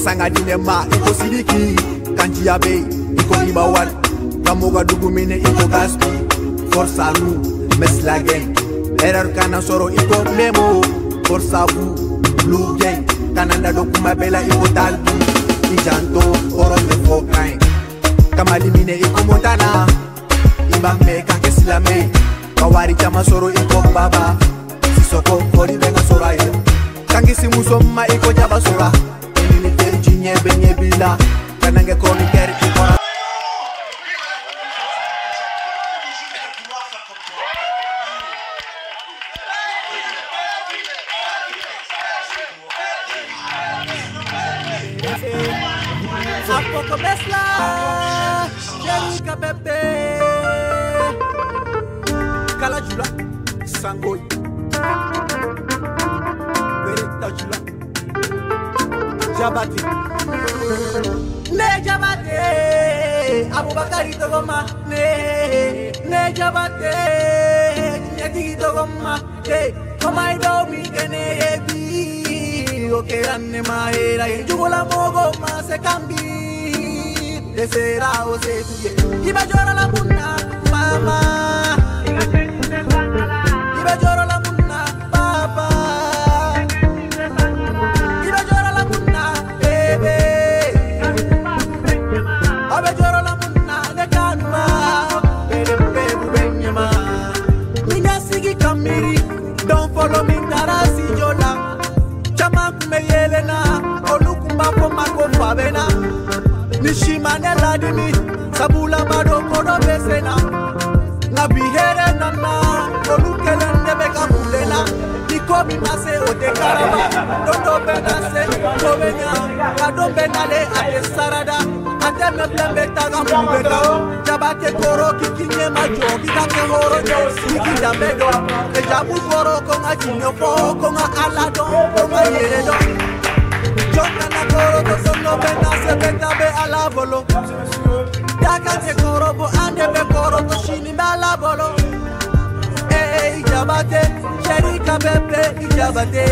Sangadine ma iko sidiki Kanjia Bay iko Ibawal Kamoga Dugumine iko Gaspi Força nous Mess la gang Error kana soro iko Memo Força vous Blue gang Kananda dokuma bela iko Talbi Ijanto Oro de Fokain Kamalimine iko Montana Imame kanke silame Kawari chama soro iko Baba Sisoko kori benga soro ayo Kangisi musoma iko Jaba sora Jinye benye bila Kanange koni keri ikora Apoko besla Jerika bebe Kala jula Sangoy Berita jula Jabati Ne Jabate Abubakari Togoma Ne Jabate Nyati Togoma Koma ido mi kene ebi Okerane mahera Jugola mogo ma se cambi Desera o se tuye Iba llora la muna mama Iba llora la muna papa Don't follow me, Tarasi Jola. Chama kumeyelena, olukumba poma kofabena. Nishimane ladimi, sabula mado kodo besena. Nabihere nana, olukelende beka mulena. Nikomi mase ote karaba, dondo benase, jovenya. Kado benale ate sarada, ate meblembe taga mbubeda. Jabate koro kikinye majo, kikake horo jo, sikida medo. Ejabu koro konga jinyo fo, konga alado, konga yeredo. Jonga na koro to sono benase betabe alavolo. Dakate koro bo ande be koro to shini balabolo. Jabate, Jerika bebe, Jabate.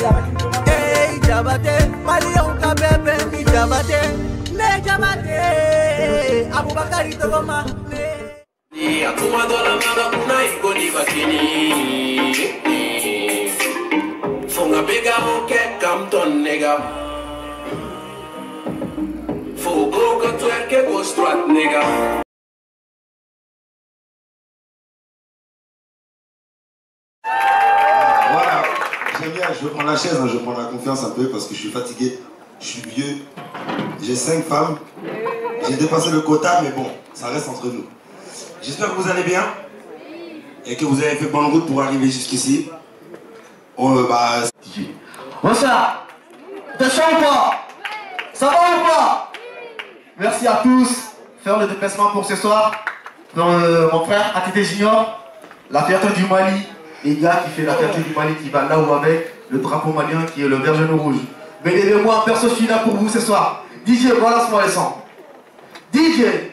Jabate, Marionka bebe, Jabate. Ne Jabate, Abubakari Togoma. Akuma dola mama kuna iko ni bakini. Fonga bega moke Campton nega. Fogo que tu é que gostrat nega. Voilà, j'aime bien, je prends la chaise, je prends la confiance un peu parce que je suis fatigué, je suis vieux, j'ai 5 femmes, j'ai dépassé le quota mais bon, ça reste entre nous. J'espère que vous allez bien et que vous avez fait bonne route pour arriver jusqu'ici. Bonsoir, t'es chaud ou pas? Ça va ou pas? Merci à tous, faire le déplacement pour ce soir. Mon frère ATT Junior, la fierté du Mali, les gars qui fait la fierté du Mali qui va là où avec le drapeau malien qui est le vert jaune rouge. Venez-moi en perso, je suis là pour vous ce soir. DJ, balance-moi les sons. DJ.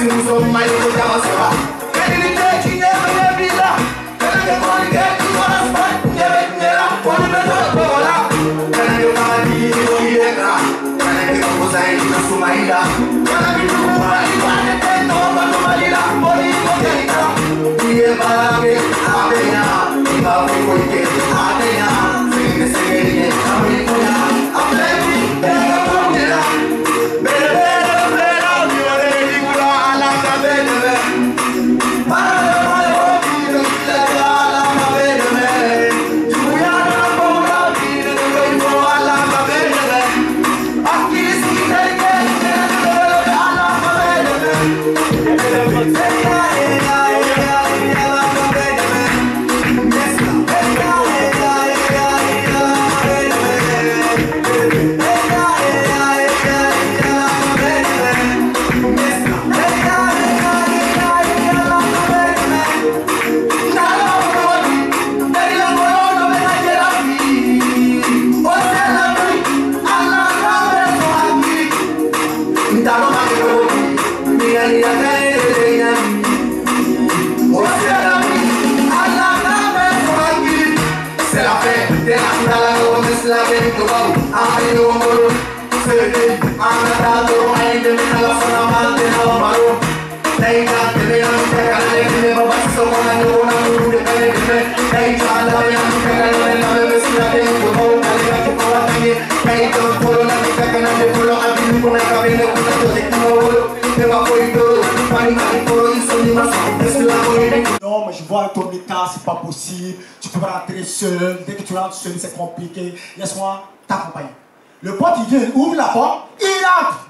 Non, mais je vois ton état, c'est pas possible. Tu peux pas rentrer seul. Dès que tu rentres seul, c'est compliqué. Laisse-moi t'accompagner. Le pote, il vient, il ouvre la porte, il entre.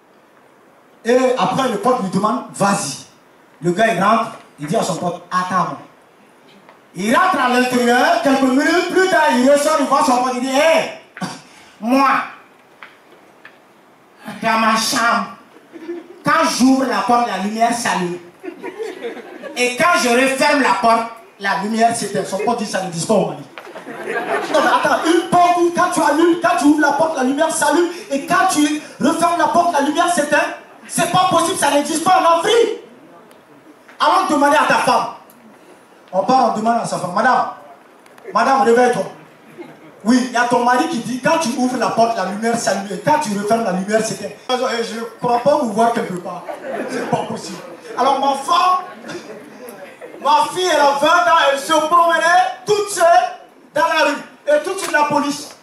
Et après, le pote lui demande, vas-y. Le gars, il rentre, il dit à son pote, attends. Il rentre à l'intérieur, quelques minutes plus tard, il ressort, il voit son pote, il dit, hé, moi, dans ma chambre, quand j'ouvre la porte, la lumière s'allume. Et quand je referme la porte, la lumière s'éteint. Son pote dit, ça n'existe pas au Mali. Non mais attends, une porte où quand tu allumes, quand tu ouvres la porte, la lumière s'allume. Et quand tu refermes la porte, la lumière s'éteint. C'est pas possible, ça n'existe pas en Afrique. Allons demander à ta femme. On part, on demande à sa femme, madame, réveille-toi. Oui, il y a ton mari qui dit, quand tu ouvres la porte, la lumière s'allume. Et quand tu refermes, la lumière s'éteint. Je ne crois pas vous voir quelque part. C'est pas possible. Alors ma femme, ma fille, elle a 20 ans, elle se promenait toute seule dans la rue. Et tout de suite la police.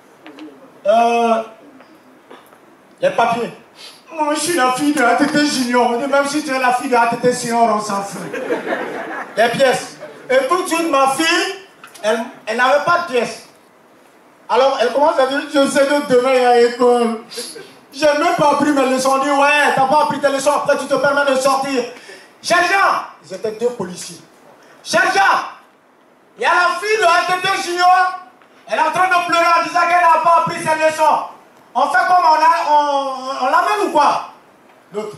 Les papiers. Moi je suis la fille de ATT Junior. Même si tu es la fille de ATT Junior, on s'en fout. Les pièces. Et tout de suite ma fille, elle n'avait pas de pièces. Alors elle commence à dire, je sais que demain il y a école. J'ai même pas appris mes leçons. On dit, ouais, t'as pas appris tes leçons, après tu te permets de sortir. Sergent, ils étaient 2 policiers. Sergent, il y a la fille de ATT Junior, elle est en train de pleurer en disant qu'elle n'a pas appris ses leçons. On fait comme on l'amène ou quoi? L'autre.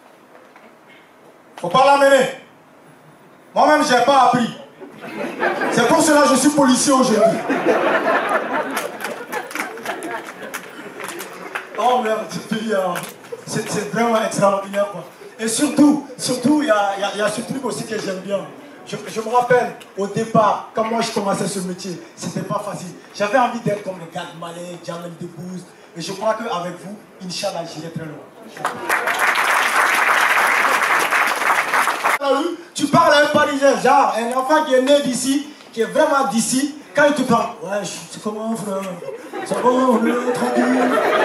Faut pas l'amener. Moi-même, j'ai pas appris. C'est pour cela que je suis policier aujourd'hui. Oh merde, c'est vraiment extraordinaire quoi. Et surtout, il y a ce truc aussi que j'aime bien. Je me rappelle au départ, quand moi je commençais ce métier, c'était pas facile. J'avais envie d'être comme les gars de Malais, Jamel Debbouze. Et je crois qu'avec vous, Inch'Allah, j'irai très loin. Tu parles à un Parisien, genre un enfant qui est né d'ici, qui est vraiment d'ici, quand il te parle, ouais, c'est comment frère? Ça va, on est tranquille.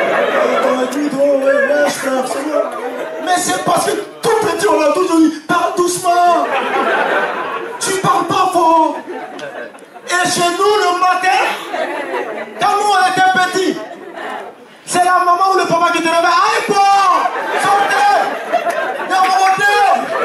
Ouais, frère, c'est bon. Mais c'est parce que tout petit, on a toujours dit, parle doucement. Tu parles pas fort. Et chez nous, le matin, quand nous on était petits, c'est la maman ou le papa qui te réveille. Allez, quoi? Sortez! Viens monter!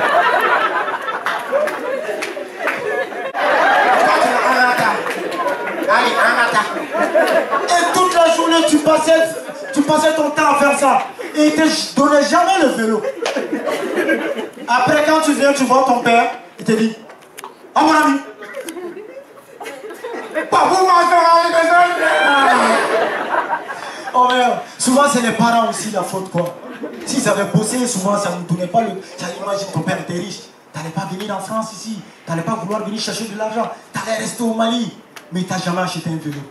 Allez, un matin. Et toute la journée, tu passais ton temps à faire ça. Et il ne te donnait jamais le vélo. Après, quand tu viens, tu vois ton père, il te dit, oh mon ami, pas pour moi, je vais aller. Oh merde, souvent c'est les parents aussi la faute quoi. S'ils avaient bossé, souvent ça ne nous donnait pas le... Imagine, ton père était riche. Tu n'allais pas venir en France ici. Tu n'allais pas vouloir venir chercher de l'argent. Tu allais rester au Mali. Mais tu n'as jamais acheté un vélo.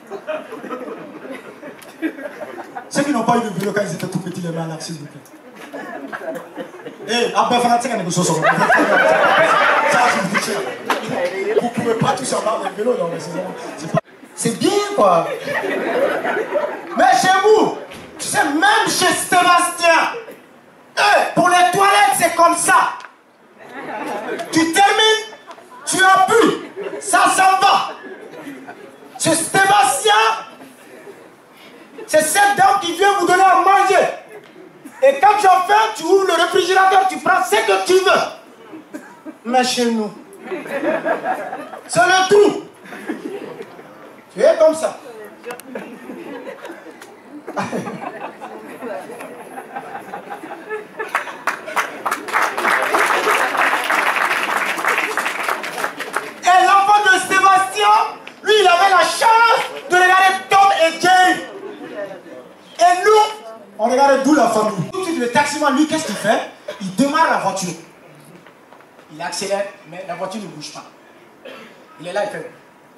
Ceux qui n'ont pas eu de vélo quand ils étaient tout petits, les mains là, s'il vous plaît. Eh, après, vous ne pouvez pas tous avoir des vélos, non, mais c'est bien, quoi. Mais chez vous, tu sais, même chez Sébastien, pour les toilettes, c'est comme ça. Tu termines, tu as bu, ça s'en va. Chez Sébastien, c'est cette dame qui vient vous donner à manger. Et quand tu as faim, tu ouvres le réfrigérateur, tu prends ce que tu veux. Mais chez nous, c'est le trou. Tu es comme ça. Et l'enfant de Sébastien, lui, il avait la chance de regarder Tom et Jerry. Et nous, on regardait d'où la famille. Tout de suite, le taximan, lui, qu'est-ce qu'il fait? Il démarre la voiture. Il accélère, mais la voiture ne bouge pas. Il est là, il fait...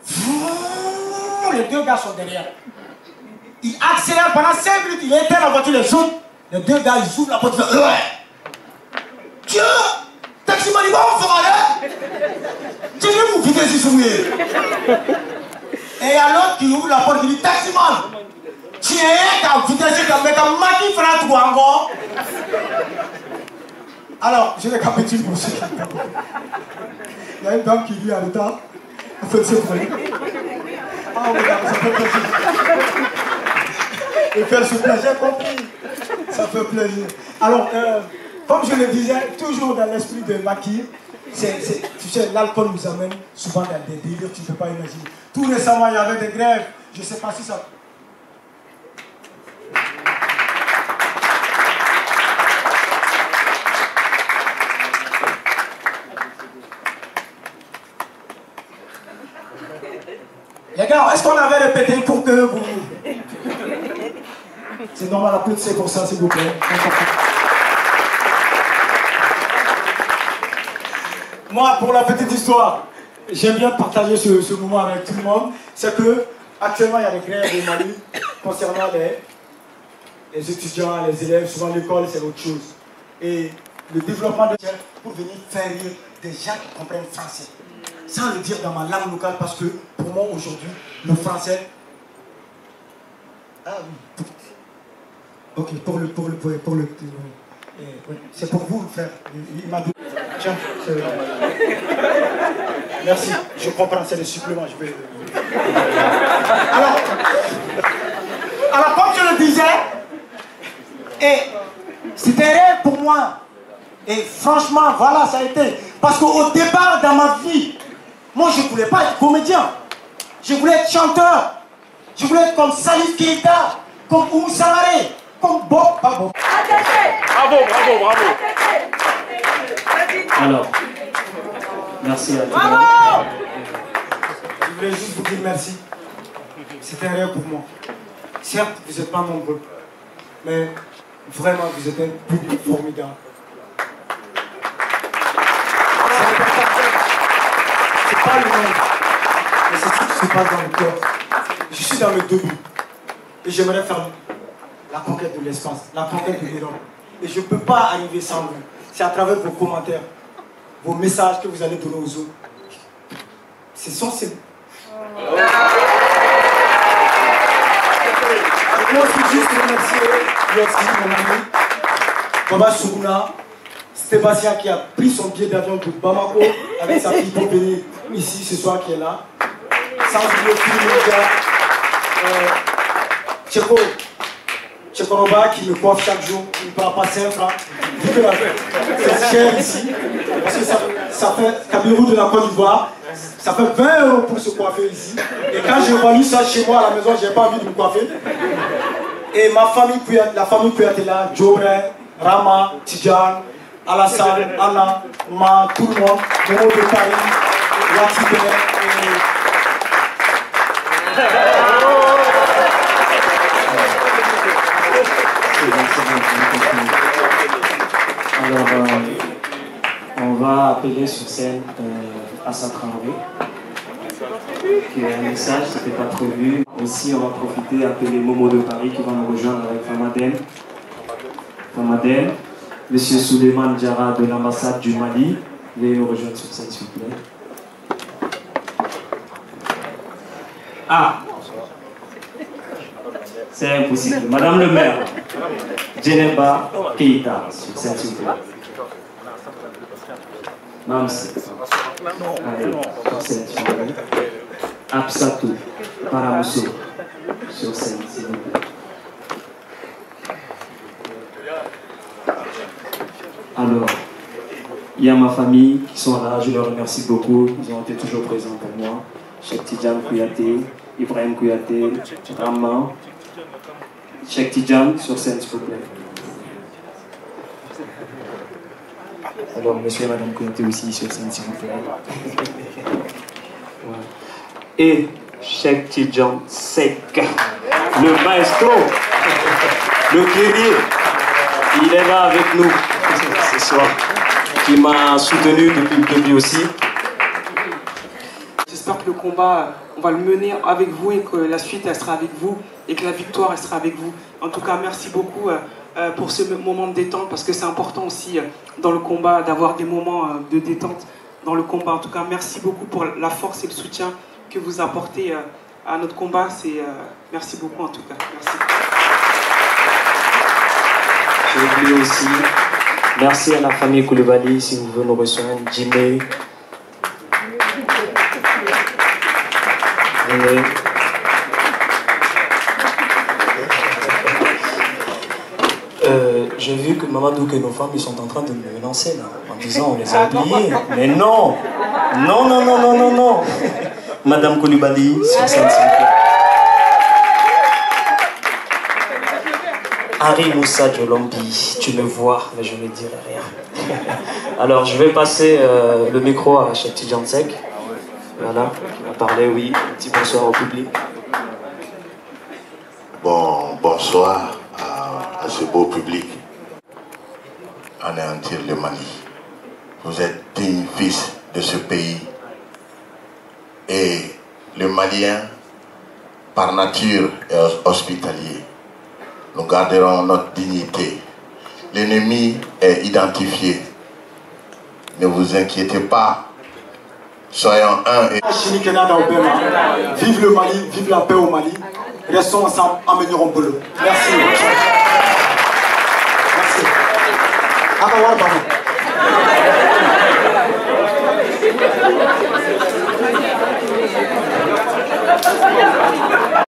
Les deux gars sont derrière. Il accélère pendant 5 minutes, il éteint la voiture, les autres. Les deux gars, ils ouvrent la porte, ils font... Dieu! Taximan, il va en faire aller! Tu veux vous vider si vous voulez. Et il y a l'autre qui ouvre la porte, il dit, taximan! Tu es ta vitesse, tu as fait un maki frère, toi encore. Alors, je vais capituler pour ceux qui ont. Il y a une dame qui vit à l'état. En fait, c'est vrai. Ah oui, ça fait plaisir. Et faire ce plaisir, j'ai compris. Ça fait plaisir. Alors, comme je le disais, toujours dans l'esprit de Maki, tu sais, l'alcool nous amène souvent dans des délires que tu ne peux pas imaginer. Tout récemment, il y avait des grèves. Je ne sais pas si ça... Les gars, est-ce qu'on avait répété pour que vous... C'est normal, applaudissez pour ça, s'il vous plaît. Moi, pour la petite histoire, j'aime bien partager ce moment avec tout le monde. C'est que, actuellement, il y a des grèves au Mali concernant les étudiants, les élèves. Souvent, l'école, c'est autre chose. Et le développement de pour venir faire rire des gens qui comprennent français. Sans le dire dans ma langue locale, parce que pour moi aujourd'hui, le français. Ah oui. Ok, pour le. C'est pour vous, frère. Il m'a dit. Tiens, merci, je comprends, c'est le supplément. Je vais. Alors, comme je le disais, et c'était un rêve pour moi. Et franchement, voilà, ça a été. Parce qu'au départ, dans ma vie, moi, je ne voulais pas être comédien. Je voulais être chanteur. Je voulais être comme Salif Keita, comme Oumou Sangaré, comme Bob. Pas Bob. Bravo. Alors, merci à tous. Bravo! Je voulais juste vous dire merci. C'était un rêve pour moi. Certes, vous n'êtes pas nombreux, mais vraiment, vous êtes un public formidable. C'est pas le monde, mais c'est ce qui se passe dans le cœur. Je suis dans le début et j'aimerais faire la conquête de l'espace, la conquête de l'Europe. Et je ne peux pas arriver sans vous. C'est à travers vos commentaires, vos messages que vous allez donner aux autres. C'est sensible. Moi aussi, juste remercier merci mon ami Baba Sougouna, Sébastien qui a pris son billet d'avion de Bamako avec sa fille pour venir ici ce soir qui est là. Sans oublier tous les gars. Tcheko Roba qui me coiffe chaque jour, il ne prend pas 5 francs. C'est cher ici. Parce que ça fait Kabirou de la Côte d'Ivoire. Ça fait 20 € pour se coiffer ici. Et quand je value ça chez moi à la maison, je n'ai pas envie de me coiffer. Et ma famille, la famille peut être là, Jobre, Rama, Tidjan, Alassane, Anna, Ma, tout le monde, Momo de Paris, Latibé et... Alors, on va appeler sur scène Assa Traoré, qui a un message, c'était pas prévu. Aussi, on va profiter d'appeler Momo de Paris qui va nous rejoindre avec Famadel. Monsieur Souleymane Diarra de l'ambassade du Mali, veuillez nous rejoindre sur scène, s'il vous plaît. Ah, c'est impossible. Madame le maire, Djeneba Keïta, sur scène, s'il vous plaît. Mamsi, allez, sur scène, s'il vous plaît. Absatou, Paramuso, sur scène, s'il vous plaît. Alors, il y a ma famille qui sont là, je leur remercie beaucoup, ils ont été toujours présents pour moi. Cheikh Tidjane Kouyaté, Ibrahim Kouyaté, Rama, Cheikh Tidjane, sur scène s'il vous plaît. Alors, monsieur et madame Kouyaté aussi sur scène s'il vous plaît. Voilà. Et Cheikh Tidjane Sek, le maestro, le guerrier, il est là avec nous ce soir, qui m'a soutenu depuis le début aussi. J'espère que le combat, on va le mener avec vous et que la suite, elle sera avec vous et que la victoire, elle sera avec vous. En tout cas, merci beaucoup pour ce moment de détente parce que c'est important aussi dans le combat d'avoir des moments de détente dans le combat. En tout cas, merci beaucoup pour la force et le soutien que vous apportez à notre combat. Merci beaucoup en tout cas. Merci. J'ai oublié aussi, merci à la famille Koulibaly si vous voulez nous rejoindre, Jimé. J'ai vu que Mamadou, que nos femmes, ils sont en train de me lancer là, en disant on les a oubliés. Mais non, non, non, non, non, non, non. Madame Koulibaly, sur scène, s'il vous plaît. Harry Moussa Djolombi, tu me vois, mais je ne dirai rien. Alors, je vais passer le micro à Cheikh Tidjane Sek. Voilà, qui va parler, oui. Un petit bonsoir au public. Bonsoir à ce beau public. Anéantir le Mali. Vous êtes digne fils de ce pays. Et le Malien, par nature, est hospitalier. Nous garderons notre dignité. L'ennemi est identifié. Ne vous inquiétez pas. Soyons un et... Vive le Mali, vive la paix au Mali. Restons ensemble, améliorons Bolo. Merci. Merci.